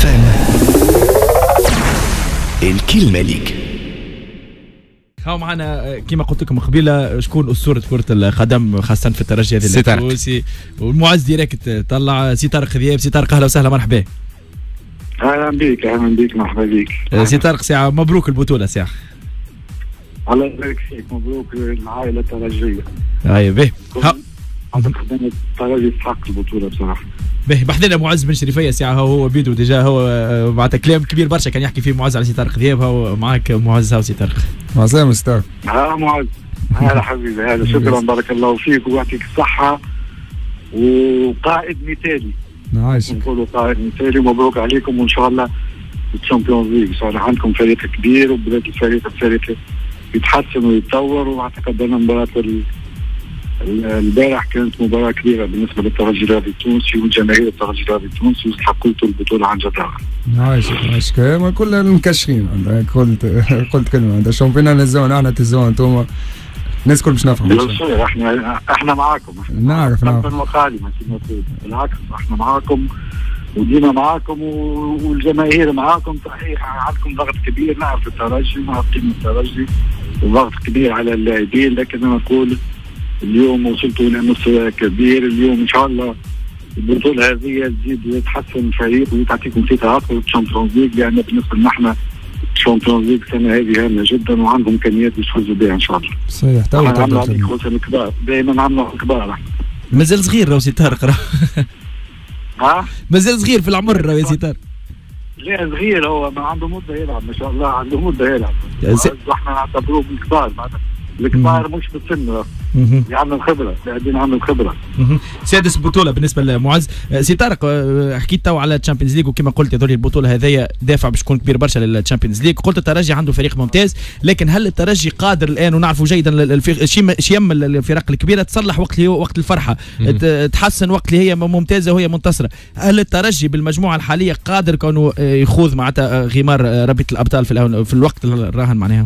FM. الكلمة ليك. هاو معنا كما قلت لكم قبيله شكون اسطوره كره القدم خاصه في الترجي هذا التونسي والمعز ديريكت طلع سي طارق ذياب. سي طارق اهلا وسهلا مرحبا. اهلا بك مرحبا بك. سي طارق ساعه مبروك البطوله ساعه. الله يبارك فيك مبروك العائله الترجيه. اي به خدمة الترجي يستحق البطوله بصراحه. به بحثنا معز بن شريفيه ساعه هو بيدو ديجا هو معناتها كلام كبير برشا كان يحكي فيه معز على سي طارق ذياب. هو معك معز. هاو سي طارق. عسلامة سي طارق. معز هلا حبيبي هلا شكرا بارك الله فيك ويعطيك الصحه وقائد مثالي. عايشك. نقولوا قائد مثالي ومبروك عليكم وان شاء الله الشامبيونز ليج. صار عندكم فريق كبير وبدات الفريق يتحسن ويتطور واعتقد ان مباراه البارح كانت مباراة كبيرة بالنسبة للترجي الرياضي التونسي وجماهير الترجي الرياضي التونسي واستحقوا البطولة عن جدارة. عايشك ما كل المكشخين قلت كلمة عندها شامبيون نزون احنا تزون انتم الناس الكل باش نفهموا. احنا معاكم. نعرف بالعكس احنا معاكم وديما معاكم والجماهير معاكم. صحيح عندكم ضغط كبير نعرف الترجي نعرف قيمة الترجي وضغط كبير على اللاعبين لكن انا اقول اليوم وصلتوا الى مستوى كبير. اليوم ان شاء الله البطوله هذه تزيد وتحسن الفريق وتعطيكم ثقه اكثر بالشامبيونز ليج لان بالنسبه لنا احنا الشامبيونز ليج السنه هذه هامه جدا وعندهم امكانيات يفوزوا بها ان شاء الله. صحيح تو عملوا الكبار دائما عملوا الكبار. مازال صغير راهو سي طارق. ها مازال صغير في العمر راهو يا سي طارق. لا صغير هو ما عنده مده يلعب ما شاء الله عنده مده يلعب. احنا نعتبروه من الكبار الكبار مش بالسن يعمل خبره قاعدين عمل خبره. سادس بطوله بالنسبه لمعز. سي طارق حكيت تو على الشامبيونز ليج وكما قلت هذول البطوله هذيا دافع باش تكون كبير برشا للشامبيونز ليج. قلت الترجي عنده فريق ممتاز لكن هل الترجي قادر الان ونعرفوا جيدا شيم الفرق الكبيره تصلح وقت الفرحه تحسن وقت اللي هي ممتازه وهي منتصره. هل الترجي بالمجموعه الحاليه قادر كونه يخوض معناتها غمار رابطه الابطال في الوقت الراهن معناها؟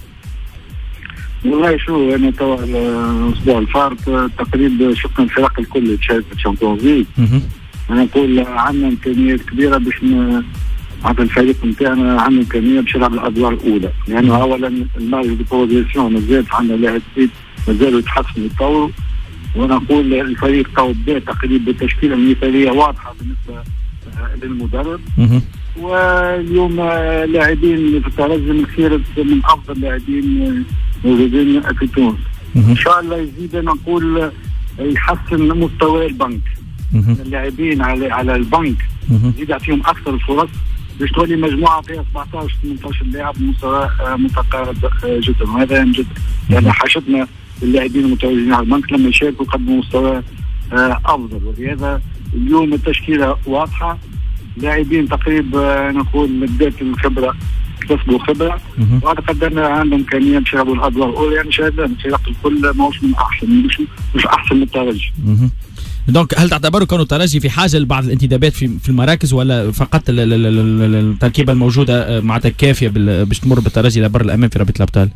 والله شو انا توا الاسبوع الفارط تقريبا شفنا الفرق الكل تشارك في الشامبيونز ليج. انا نقول عندنا امكانيات كبيره باش معناتها الفريق نتاعنا عنده امكانيه باش يلعب الادوار الاولى لانه يعني اولا المارج دو بوزيسيون مازال عندنا لاعبين مازالوا يتحسنوا ويتطوروا. وانا نقول الفريق تو بدا تقريبا بالتشكيله المثاليه واضحه بالنسبه للمدرب. واليوم لاعبين في الترجي من افضل لاعبين موجودين في تونس. ان شاء الله يزيد نقول يحسن مستوى البنك. اللاعبين على البنك يزيد يعطيهم اكثر الفرص باش تولي مجموعه فيها 17 18 لاعب مستوى متقارب جدا وهذا جدا يعني حاجتنا اللاعبين المتواجدين على البنك لما يشاركوا يقدموا مستوى افضل. ولهذا اليوم التشكيله واضحه لاعبين تقريبا نقول بدات الخبره اكتسبوا خبره واعتقد ان عندهم امكانيه باش يلعبوا الادوار الاولى يعني شاهدنا الفرق الكل ماهوش من احسن مش احسن من الترجي. دونك هل تعتبروا كانوا الترجي في حاجه لبعض الانتدابات في المراكز ولا فقط التركيبه الموجوده معناتها كافيه باش تمر بالترجي لبر الامام في رابطه الابطال؟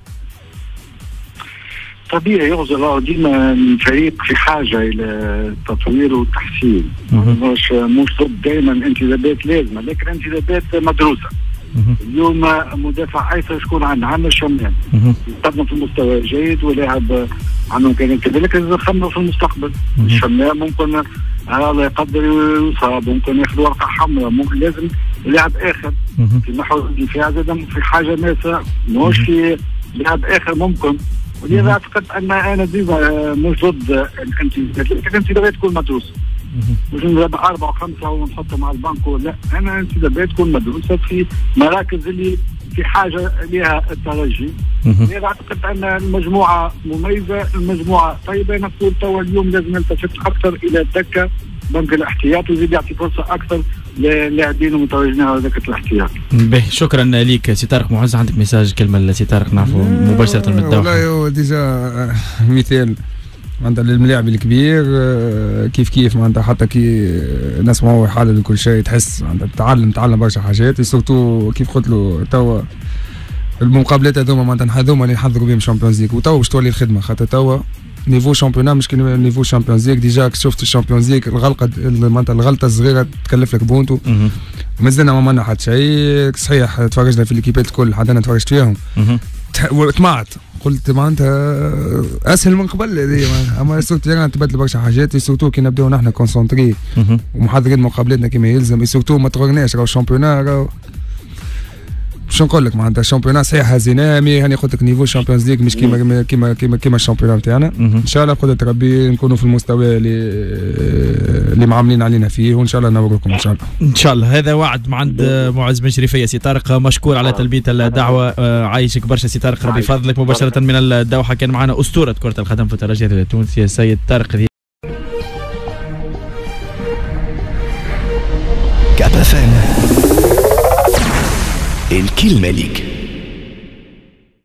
طبيعي يغزل ديما الفريق في حاجه الى التطوير والتحسين. مش ضد دائما انتدابات لازمه لكن انتدابات مدروسه. اليوم مدافع ايسر شكون عندنا الشمام يقدم في المستوى جيد ولاعب عنده امكانيات كذلك نخمموا في المستقبل. الشمام ممكن الله يقدر يصاب ممكن ياخذ ورقه حمراء ممكن لازم لاعب اخر في نحو الدفاع زاد في حاجه ماسه مش في لاعب اخر ممكن. ولذا اعتقد ان انا ديما مش ضد الانتدابات لكن الانتدابات تكون مدروسه. مش نلعب 4 و5 ونحطهم على البنك لا انا انتدابات تكون مدروسه في مراكز اللي في حاجه لها الترجي. لذا اعتقد ان المجموعه مميزه المجموعه طيبه. نقول توا اليوم لازم نلتفت اكثر الى الدكه بنك الاحتياط ويزيد يعطي فرصه اكثر للاعبين المتواجدين على دكه الاحتياط. به شكرا ليك سي طارق معز. عندك ميساج كلمه لسي طارق نعرفوا مباشره من الدوحه؟ والله هو ديجا مثال معناتها للملاعب الكبير كيف معناتها حتى كي نسمعوا يحلل كل شيء تحس معناتها تعلم برشا حاجات سورتو كيف قلت له توا المقابلات هذوما معناتها هذوما اللي نحضروا بهم الشامبيونز ليج وتوا باش تولي الخدمه خاطر توا نيفو شامبيونا مش نيفو شامبيونز ليج. ديجا شفت الشامبيونز ليج الغلطه الصغيره تكلف لك بونتو. مازلنا ما عملنا حتى شيء. صحيح تفرجنا في الكيبات الكل حتى انا تفرجت فيهم وطمعت قلت معناتها اسهل من قبل هذه. اما سورتو تبدل برشا حاجات سورتو كي نبداو نحن كونسونتري ومحضرين مقابلاتنا كما يلزم سورتو ما تغرناش راهو الشامبيونا باش نقول لك معناتها الشامبيونا صحيح هزيناه مي هاني قلت لك نيفو شامبيونز ليج مش كيما الشامبيونا نتاعنا. ان شاء الله بقدرة ربي نكونوا في المستوى اللي معاملين علينا فيه وان شاء الله نوريكم ان شاء الله. ان شاء الله هذا وعد من عند معز بن شريفيه. سي طارق مشكور على تلبيه الدعوه. عايشك برشا سي طارق ربي يفضلك. مباشره من الدوحه كان معنا اسطوره كره القدم في الترجي التونسي السيد طارق. كاب اف ام الكلمة ليك.